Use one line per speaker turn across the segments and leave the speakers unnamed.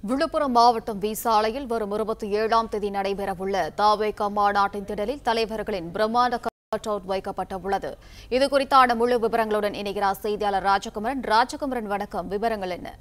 விழுப்புரம் மாவட்டம் வீசாலையில் வரும் 27ஆம் தேதி நடைபெறவுள்ள தவேக மாநாட்டின் திடலில் தலைவர்களின் பிரம்மாண்ட கட் அவுட் வைக்கப்பட்டுள்ளது. இது குறித்தான முழு விவரங்களுடன் இணைகிறார் செய்தியாளர் ராஜகுமரன். வணக்கம், விவரங்கள் என்ன?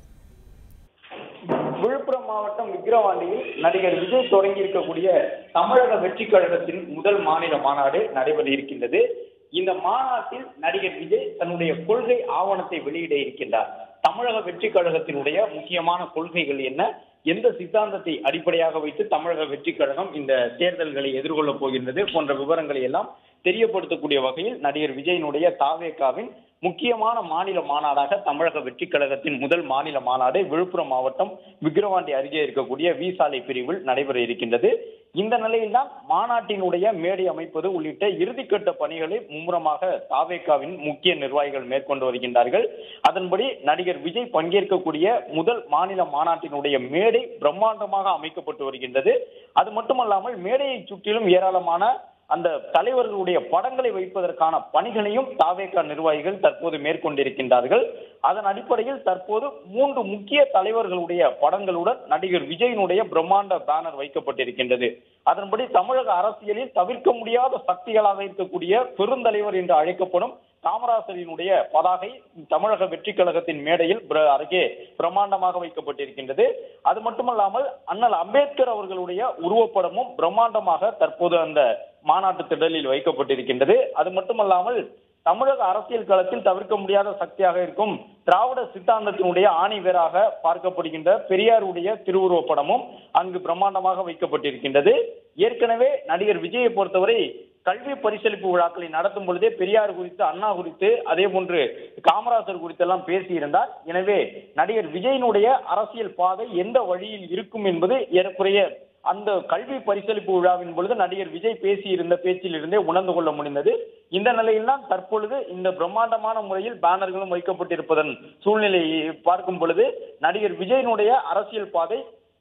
விழுப்புரம் மாவட்டம் விக்கிரவாண்டியில் நடிகர் விஜய் தொடங்கி இருக்கக்கூடிய தமிழக வெற்றி கழகத்தின் முதல் மாநில மாநாடு நடைபெற இருக்கின்றது. இந்த மாநாட்டில் நடிகர் விஜய் தன்னுடைய கொள்கை ஆவணத்தை வெளியிட இருக்கின்றார். தமிழக வெற்றி கழகத்தினுடைய முக்கியமான கொள்கைகள் என்ன, எந்த சித்தாந்தத்தை அடிப்படையாக வைத்து தமிழக வெற்றி கழகம் இந்த தேர்தல்களை எதிர்கொள்ளப் போகின்றது போன்ற விவரங்களை எல்லாம் தெரியப்படுத்தக்கூடிய வகையில் நடிகர் விஜயினுடைய தாவேகாவின் முக்கியமான மாநில மாநாடாக தமிழக வெற்றி கழகத்தின் முதல் மாநில மாநாடு விழுப்புரம் மாவட்டம் விக்கிரவாண்டி அருகே இருக்கக்கூடிய வீசாலை பிரிவில் நடைபெற இருக்கின்றது. இந்த நிலையில்தான் மாநாட்டினுடைய மேடை அமைப்பது உள்ளிட்ட இறுதிக்கட்ட பணிகளை மும்முரமாக தாவேகாவின் முக்கிய நிர்வாகிகள் மேற்கொண்டு வருகின்றார்கள். அதன்படி நடிகர் விஜய் பங்கேற்கக்கூடிய முதல் மாநில மாநாட்டினுடைய மேடை பிரம்மாண்டமாக அமைக்கப்பட்டு வருகின்றது. அது மட்டுமல்லாமல் மேடையை சுற்றிலும் ஏராளமான அந்த தலைவர்களுடைய படங்களை வைப்பதற்கான பணிகளையும் தாவேகா நிர்வாகிகள் தற்போது மேற்கொண்டிருக்கின்றார்கள். அதன் அடிப்படையில் தற்போது 3 முக்கிய தலைவர்களுடைய படங்களுடன் நடிகர் விஜயினுடைய பிரம்மாண்ட பேனர் வைக்கப்பட்டிருக்கின்றது. அதன்படி தமிழக அரசியலில் தவிர்க்க முடியாத சக்திகளாக இருக்கக்கூடிய பெருந்தலைவர் என்று அழைக்கப்படும் காமராசரினுடைய பதாகை தமிழக வெற்றி கழகத்தின் மேடையில் அருகே பிரம்மாண்டமாக வைக்கப்பட்டிருக்கின்றது. அது மட்டுமல்லாமல் அண்ணல் அம்பேத்கர் அவர்களுடைய உருவப்படமும் பிரம்மாண்டமாக தற்போது அந்த மாநாட்டு திடலில் வைக்கப்பட்டிருக்கின்றது. அது மட்டுமல்லாமல் தமிழக அரசியல் களத்தில் தவிர்க்க முடியாத சக்தியாக இருக்கும் திராவிட சித்தாந்தத்தினுடைய ஆணிவேராக பார்க்கப்படுகின்ற பெரியாருடைய திருவுருவப்படமும் அங்கு பிரம்மாண்டமாக வைக்கப்பட்டிருக்கின்றது. ஏற்கனவே நடிகர் விஜயை பொறுத்தவரை கல்வி பரிசளிப்பு விழாக்களை நடத்தும் பொழுதே பெரியார் குறித்து, அண்ணா குறித்து, அதே போன்று காமராசர் குறித்தெல்லாம் பேசியிருந்தார். எனவே நடிகர் விஜயினுடைய அரசியல் பாதை எந்த வழியில் இருக்கும் என்பது ஏறக்குறைய அந்த கல்வி பரிசளிப்பு விழாவின் பொழுது நடிகர் விஜய் பேசியிருந்த பேச்சில் இருந்தே உணர்ந்து கொள்ள முடிந்தது. இந்த நிலையில்தான் தற்பொழுது இந்த பிரம்மாண்டமான முறையில் பேனர்களும் வைக்கப்பட்டிருப்பதன் சூழ்நிலையை பார்க்கும் பொழுது நடிகர் விஜயினுடைய அரசியல் பாதை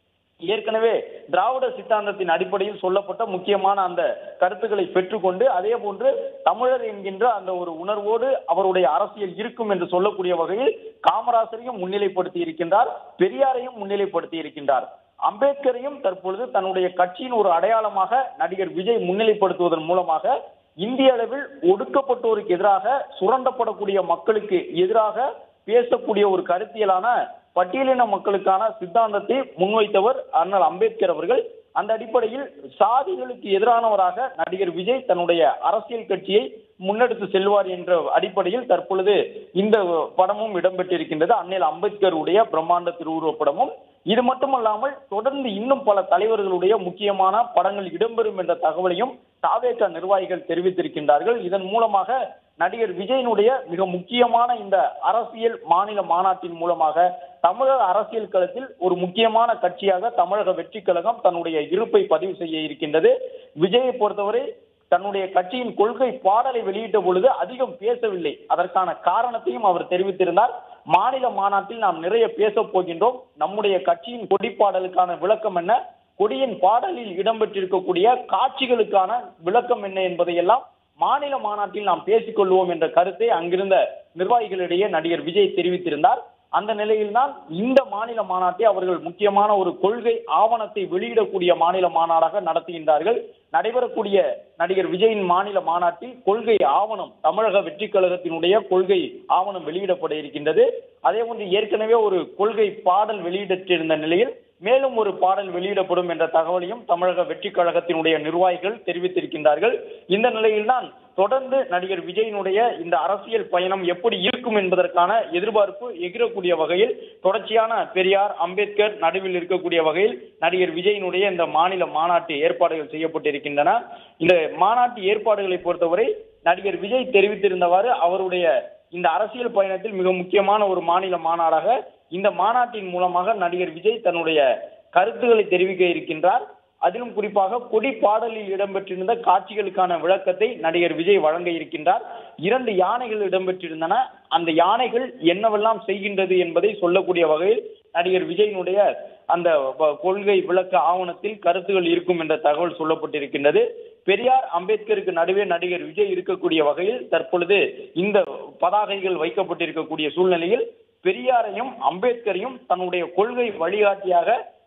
ஏற்கனவே திராவிட சித்தாந்தத்தின் அடிப்படையில் சொல்லப்பட்ட முக்கியமான அந்த கருத்துக்களை பெற்றுக்கொண்டு அதே போன்று தமிழர் என்கின்ற அந்த ஒரு உணர்வோடு அவருடைய அரசியல் இருக்கும் என்று சொல்லக்கூடிய வகையில் காமராசரையும் முன்னிலைப்படுத்தி இருக்கின்றார், பெரியாரையும் முன்னிலைப்படுத்தி இருக்கின்றார், அம்பேத்கரையும் தற்பொழுது தன்னுடைய கட்சியின் ஒரு அடையாளமாக நடிகர் விஜய் முன்னிலைப்படுத்துவதன் மூலமாக இந்திய அளவில் ஒடுக்கப்பட்டோருக்கு எதிராக, சுரண்டப்படக்கூடிய மக்களுக்கு எதிராக பேசக்கூடிய ஒரு கருத்தியலான பட்டியலின மக்களுக்கான சித்தாந்தத்தை முன்வைத்தவர் அண்ணல் அம்பேத்கர் அவர்கள். அந்த அடிப்படையில் சாதிகளுக்கு எதிரானவராக நடிகர் விஜய் தன்னுடைய அரசியல் கட்சியை முன்னெடுத்து செல்வார் என்ற அடிப்படையில் தற்பொழுது இந்த படமும் இடம்பெற்றிருக்கின்றது, அண்ணல் அம்பேத்கருடைய பிரம்மாண்ட திருவுருவ படமும். இது மட்டுமல்லாமல் தொடர்ந்து இன்னும் பல தலைவர்களுடைய முக்கியமான படங்கள் இடம்பெறும் என்ற தகவலையும் தாவேகா நிர்வாகிகள் தெரிவித்திருக்கின்றார்கள். இதன் மூலமாக நடிகர் விஜயினுடைய மிக முக்கியமான இந்த அரசியல் மாநில மாநாட்டின் மூலமாக தமிழக அரசியல் களத்தில் ஒரு முக்கியமான கட்சியாக தமிழக வெற்றி கழகம் தன்னுடைய இருப்பை பதிவு செய்ய இருக்கின்றது. விஜயை பொறுத்தவரை தன்னுடைய கட்சியின் கொள்கை பாடலை வெளியிட்ட பொழுது அதிகம் பேசவில்லை. அதற்கான காரணத்தையும் அவர் தெரிவித்திருந்தார். மாநில மாநாட்டில் நாம் நிறைய பேச போகின்றோம், நம்முடைய கட்சியின் கொடி பாடலுக்கான விளக்கம் என்ன, கொடியின் பாடலில் இடம்பெற்றிருக்கக்கூடிய காட்சிகளுக்கான விளக்கம் என்ன என்பதையெல்லாம் மாநில மாநாட்டில் நாம் பேசிக் கொள்வோம் என்ற கருத்தை அங்கிருந்த நிர்வாகிகளிடையே நடிகர் விஜய் தெரிவித்திருந்தார். அந்த நிலையில்தான் இந்த மாநில மாநாட்டை அவர்கள் முக்கியமான ஒரு கொள்கை ஆவணத்தை வெளியிடக்கூடிய மாநில மாநாடாக நடத்துகின்றார்கள். நடைபெறக்கூடிய நடிகர் விஜயின் மாநில மாநாட்டில் கொள்கை ஆவணம், தமிழக வெற்றி கழகத்தினுடைய கொள்கை ஆவணம் வெளியிடப்பட இருக்கின்றது. அதே போன்று ஏற்கனவே ஒரு கொள்கை பாடல் வெளியிட்டிருந்த நிலையில் மேலும் ஒரு பாடல் வெளியிடப்படும் என்ற தகவலையும் தமிழக வெற்றி கழகத்தினுடைய நிர்வாகிகள் தெரிவித்திருக்கின்றார்கள். இந்த நிலையில்தான் தொடர்ந்து நடிகர் விஜயினுடைய இந்த அரசியல் பயணம் எப்படி இருக்கும் என்பதற்கான எதிர்பார்ப்பு எகிரக்கூடிய வகையில் தொடர்ச்சியான பெரியார், அம்பேத்கர் நடுவில் இருக்கக்கூடிய வகையில் நடிகர் விஜயினுடைய இந்த மாநில மாநாட்டு ஏற்பாடுகள் செய்யப்பட்டிருக்கின்றன. இந்த மாநாட்டு ஏற்பாடுகளை பொறுத்தவரை நடிகர் விஜய் தெரிவித்திருந்தவாறு அவருடைய இந்த அரசியல் பயணத்தில் மிக முக்கியமான ஒரு மாநில மாநாடாக இந்த மாநாட்டின் மூலமாக நடிகர் விஜய் தன்னுடைய கருத்துக்களை தெரிவிக்க இருக்கின்றார். அதிலும் குறிப்பாக கொடி பாடலில் இடம்பெற்றிருந்த காட்சிகளுக்கான விளக்கத்தை நடிகர் விஜய் வழங்க இருக்கின்றார். 2 யானைகள் இடம்பெற்றிருந்தன, அந்த யானைகள் என்னவெல்லாம் செய்கின்றது என்பதை சொல்லக்கூடிய வகையில் நடிகர் விஜயினுடைய அந்த கொள்கை விளக்க ஆவணத்தில் கருத்துகள் இருக்கும் என்ற தகவல் சொல்லப்பட்டிருக்கின்றது. பெரியார், அம்பேத்கருக்கு நடுவே நடிகர் விஜய் இருக்கக்கூடிய வகையில் தற்பொழுது இந்த பதாகைகள் வைக்கப்பட்டிருக்கக்கூடிய சூழ்நிலையில் பெரியாரையும் அம்பேத்கரையும் தன்னுடைய கொள்கை வழிகாட்டியாக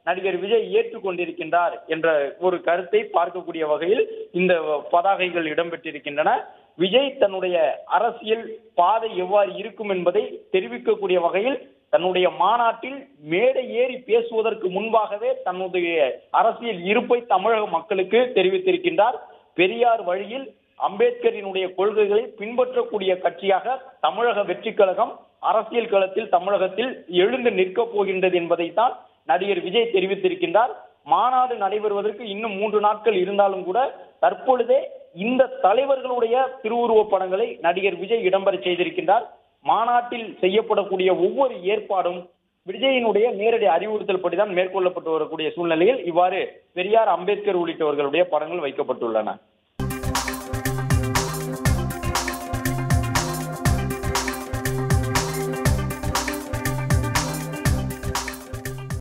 நடிகர் விஜய் ஏற்றுக்கொண்டிருக்கின்றார் என்ற ஒரு கருத்தை பார்க்கக்கூடிய வகையில் இந்த பதாகைகள் இடம்பெற்றிருக்கின்றன. விஜய் தன்னுடைய அரசியல் பாதை எவ்வாறு இருக்கும் என்பதை தெரிவிக்கக்கூடிய வகையில் தன்னுடைய மாநாட்டில் மேடை ஏறி பேசுவதற்கு முன்பாகவே தன்னுடைய அரசியல் இருப்பை தமிழக மக்களுக்கு தெரிவித்திருக்கின்றார். பெரியார் வழியில் அம்பேத்கரினுடைய கொள்கைகளை பின்பற்றக்கூடிய கட்சியாக தமிழக வெற்றி கழகம் அரசியல் களத்தில் தமிழகத்தில் எழுந்து நிற்கப் போகின்றது என்பதைத்தான் நடிகர் விஜய் தெரிவித்திருக்கின்றார். மாநாடு நடைபெறுவதற்கு இன்னும் 3 நாட்கள் இருந்தாலும் கூட தற்பொழுதே இந்த தலைவர்களுடைய திருவுருவ படங்களை நடிகர் விஜய் இடம்பெற செய்திருக்கின்றார். மாநாட்டில் செய்யப்படக்கூடிய ஒவ்வொரு ஏற்பாடும் விஜயினுடைய நேரடி அறிவுறுத்தல் படிதான் மேற்கொள்ளப்பட்டு வரக்கூடிய சூழ்நிலையில் இவ்வாறு பெரியார், அம்பேத்கர் உள்ளிட்டவர்களுடைய படங்கள் வைக்கப்பட்டுள்ளன.